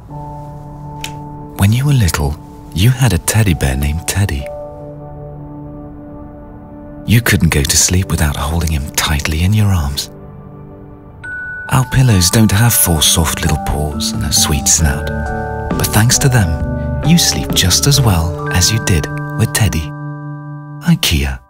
When you were little, you had a teddy bear named Teddy. You couldn't go to sleep without holding him tightly in your arms. Our pillows don't have 4 soft little paws and a sweet snout, but thanks to them, you sleep just as well as you did with Teddy. IKEA.